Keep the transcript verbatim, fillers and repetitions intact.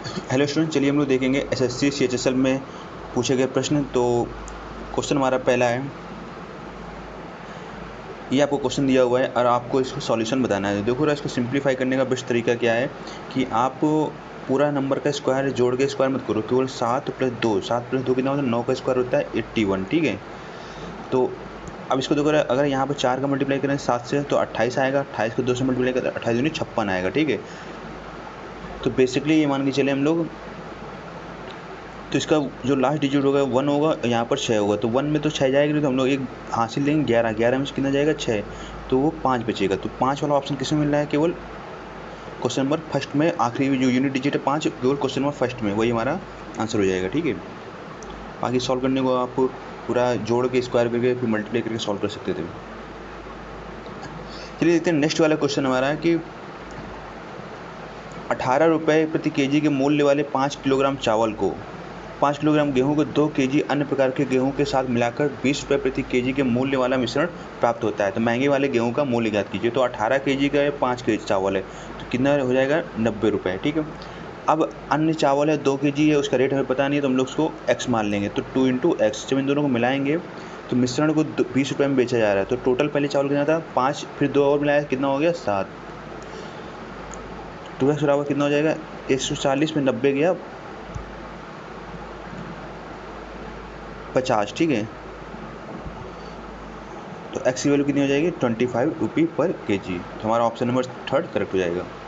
Hello student, चलिए हम लोग देखेंगे एसएससी सीएचएसएल में पूछे गए प्रश्न। तो क्वेश्चन हमारा पहला है, ये आपको क्वेश्चन दिया हुआ है और आपको इसको सॉल्यूशन बताना है। देखो रहा, इसको सिंप्लीफाई करने का बेस्ट तरीका क्या है कि आप पूरा नंबर का स्क्वायर जोड़ के स्क्वायर मत करो, केवल सात प्लस दो, सात प्लस दो कितना होता है, नौ का स्क्वायर होता है एट्टी वन। ठीक है, तो अब इसको देखो, अगर यहाँ पर चार का मल्टीप्लाई करें सात से तो अट्ठाईस आएगा, अट्ठाईस को दो से मल्टीप्लाई करें अट्ठाईस दूनी छप्पन आएगा। ठीक है, तो बेसिकली ये मान के चले हम लोग, तो इसका जो लास्ट डिजिट होगा वन होगा, यहाँ पर छः होगा, तो वन में तो छः जाएगी, तो हम लोग एक हासिल लेंगे ग्यारह, ग्यारह में से कितना जाएगा छः, तो वो पाँच बचेगा। तो पाँच वाला ऑप्शन किसमें मिल रहा है, केवल क्वेश्चन नंबर फर्स्ट में, आखिरी जो यूनिट डिजिट है पाँच, केवल क्वेश्चन नंबर फर्स्ट में, वही हमारा आंसर हो जाएगा। ठीक है, बाकी सॉल्व करने को आप पूरा जोड़ के स्क्वायर करके फिर मल्टीप्लाई करके सॉल्व कर सकते थे। चलिए देखते हैं नेक्स्ट वाला क्वेश्चन हमारा है कि अठारह रुपये प्रति केजी के मूल्य वाले पाँच किलोग्राम चावल को पाँच किलोग्राम गेहूं को दो केजी अन्य प्रकार के गेहूं के साथ मिलाकर बीस रुपये प्रति केजी के मूल्य वाला मिश्रण प्राप्त होता है। तो महंगे वाले गेहूं का मूल्य ज्ञात कीजिए। तो अठारह केजी का है, पाँच केजी चावल है, तो कितना हो जाएगा, नब्बे रुपये। ठीक है, अब अन्य चावल है दो केजी है, उसका रेट हमें पता नहीं है, तो हम लोग उसको एक्स मान लेंगे। तो टू इंटू एक्स, जब इन दोनों को मिलाएंगे तो मिश्रण को बीस रुपये में बेचा जा रहा है। तो टोटल पहले चावल कितना था, पाँच, फिर दो और मिलाया, कितना हो गया, सात। टू एक्स बराबर कितना हो जाएगा, एक सौ चालीस में नब्बे गया पचास। ठीक है, तो एक्स की वैल्यू कितनी हो जाएगी, ट्वेंटी फाइव रुपी पर के जी। तो हमारा ऑप्शन नंबर थर्ड करेक्ट हो जाएगा।